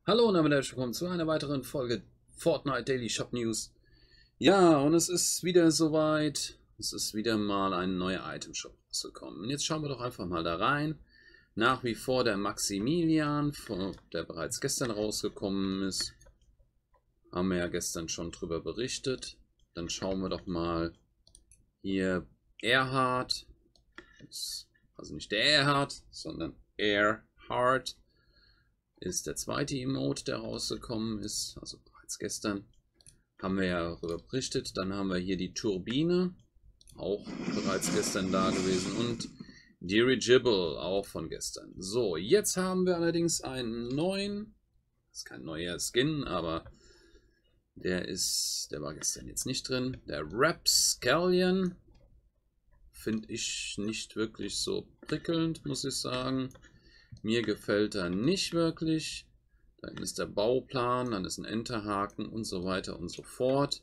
Hallo und damit herzlich willkommen zu einer weiteren Folge Fortnite Daily Shop News. Ja, und es ist wieder soweit. Es ist wieder mal ein neuer Item Shop rausgekommen. Und jetzt schauen wir doch einfach mal da rein. Nach wie vor der Maximilian, der bereits gestern rausgekommen ist. Haben wir ja gestern schon drüber berichtet. Dann schauen wir doch mal hier Erhard. Also nicht der Erhard, sondern Erhard. Ist der zweite Emote, der rausgekommen ist, also bereits gestern, haben wir ja darüber berichtet. Dann haben wir hier die Turbine, auch bereits gestern da gewesen, und Dirigible, auch von gestern. So, jetzt haben wir allerdings einen neuen, das ist kein neuer Skin, aber der war gestern jetzt nicht drin. Der Rapscallion, finde ich nicht wirklich so prickelnd, muss ich sagen. Mir gefällt er nicht wirklich. Da ist der Bauplan, dann ist ein Enterhaken und so weiter und so fort.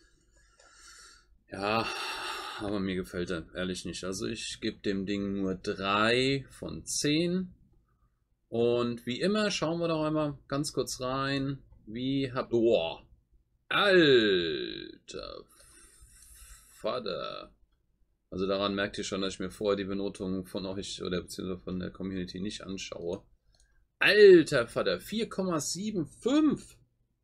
Ja, aber mir gefällt er ehrlich nicht. Also ich gebe dem Ding nur 3 von 10. Und wie immer schauen wir doch einmal ganz kurz rein. Oh, alter Vater. Also daran merkt ihr schon, dass ich mir vorher die Benotung von euch oder beziehungsweise von der Community nicht anschaue. Alter Vater, 4,75.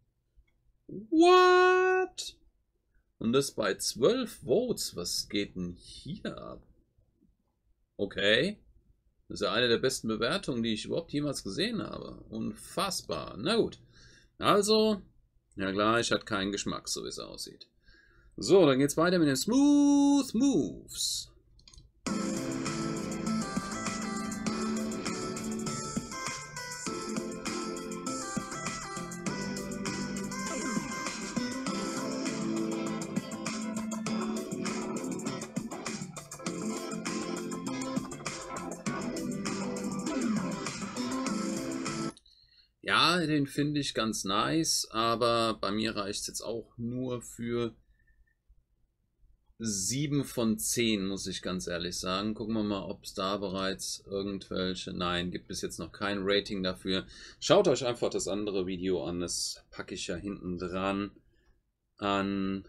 What? Und das bei 12 Votes. Was geht denn hier ab? Okay. Das ist ja eine der besten Bewertungen, die ich überhaupt jemals gesehen habe. Unfassbar. Na gut. Also, ja klar, ich hatte keinen Geschmack, so wie es aussieht. So, dann geht's weiter mit den Smooth Moves. Ja, den finde ich ganz nice, aber bei mir reicht es jetzt auch nur für 7 von 10, muss ich ganz ehrlich sagen. Gucken wir mal, ob es da bereits irgendwelche... Nein, gibt es jetzt noch kein Rating dafür. Schaut euch einfach das andere Video an, das packe ich ja hinten dran an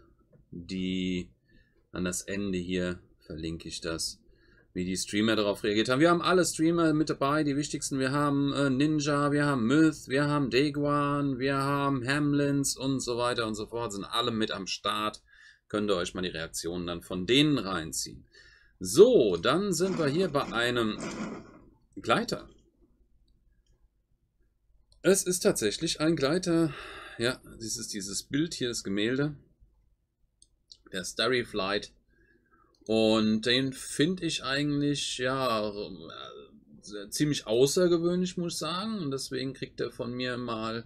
das Ende hier, verlinke ich das, wie die Streamer darauf reagiert haben. Wir haben alle Streamer mit dabei, die wichtigsten. Wir haben Ninja, wir haben Myth, wir haben Daeguan, wir haben Hamlins und so weiter und so fort. Sind alle mit am Start. Könnt ihr euch mal die Reaktionen dann von denen reinziehen. So, dann sind wir hier bei einem Gleiter. Es ist tatsächlich ein Gleiter. Ja, dieses Bild hier, das Gemälde. Der Starry Flight. Und den finde ich eigentlich, ja, ziemlich außergewöhnlich, muss ich sagen. Und deswegen kriegt er von mir mal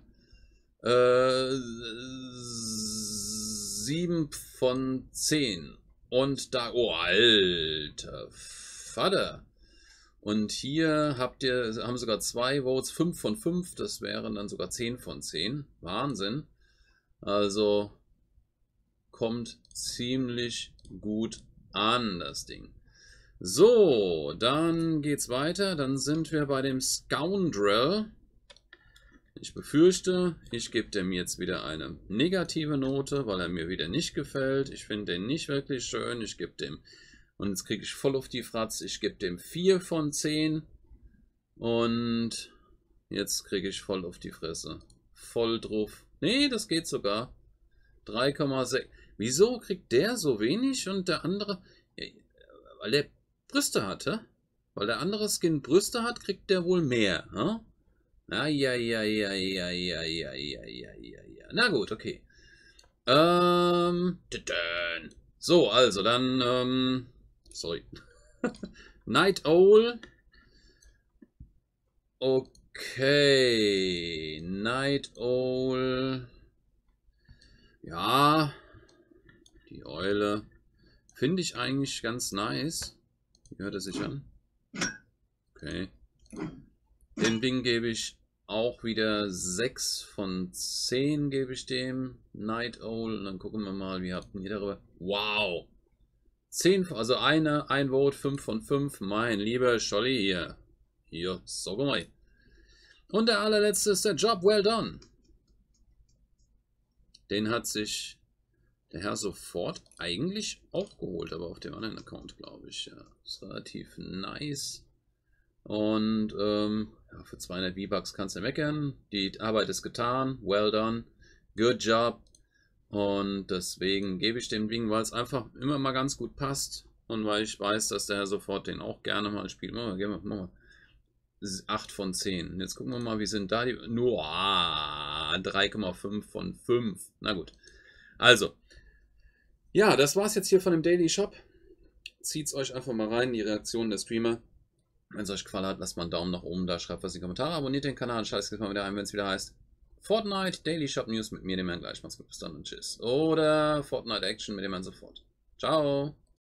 7 von 10. Und da, oh, alter Vater. Und hier haben sogar 2 Votes, 5 von 5. Das wären dann sogar 10 von 10. Wahnsinn. Also kommt ziemlich gut an, das Ding. So, dann geht's weiter. Dann sind wir bei dem Scoundrel. Ich befürchte, ich gebe dem jetzt wieder eine negative Note, weil er mir wieder nicht gefällt. Ich finde den nicht wirklich schön. Ich gebe dem, und jetzt kriege ich voll auf die Fratze, ich gebe dem 4 von 10. Und jetzt kriege ich voll auf die Fresse. Voll drauf. Nee, das geht sogar. 3,6. Wieso kriegt der so wenig und der andere... Weil der Brüste hatte. Weil der andere Skin Brüste hat, kriegt der wohl mehr. Hm? Na gut, okay. So, also dann... sorry. Night Owl. Okay. Night Owl. Ja... Die Eule finde ich eigentlich ganz nice. Wie hört er sich an? Okay. Den Ding gebe ich auch wieder 6 von 10 gebe ich dem. Night Owl. Und dann gucken wir mal, wie habt ihr darüber. Wow! 10, also ein Vote, 5 von 5. Mein lieber Scholli hier. Hier, sag mal. Und der allerletzte ist der Job Well Done. Den hat sich der Herr sofort eigentlich auch geholt, aber auf dem anderen Account, glaube ich. Ja, ist relativ nice. Und ja, für 200 V-Bucks kannst du meckern. Die Arbeit ist getan. Well done. Good job. Und deswegen gebe ich dem Ding, weil es einfach immer mal ganz gut passt. Und weil ich weiß, dass der Herr sofort den auch gerne mal spielt. Machen wir 8 von 10. Jetzt gucken wir mal, wie sind da die. Nur 3,5 von 5. Na gut. Also. Ja, das war's jetzt hier von dem Daily Shop. Zieht's euch einfach mal rein, die Reaktionen der Streamer. Wenn es euch gefallen hat, lasst mal einen Daumen nach oben da, schreibt was in die Kommentare, abonniert den Kanal, schaltet jetzt mal wieder ein, wenn es wieder heißt Fortnite Daily Shop News mit mir, dem Herrn gleich. Macht's gut, bis dann und tschüss. Oder Fortnite Action mit dem Herrn sofort. Ciao.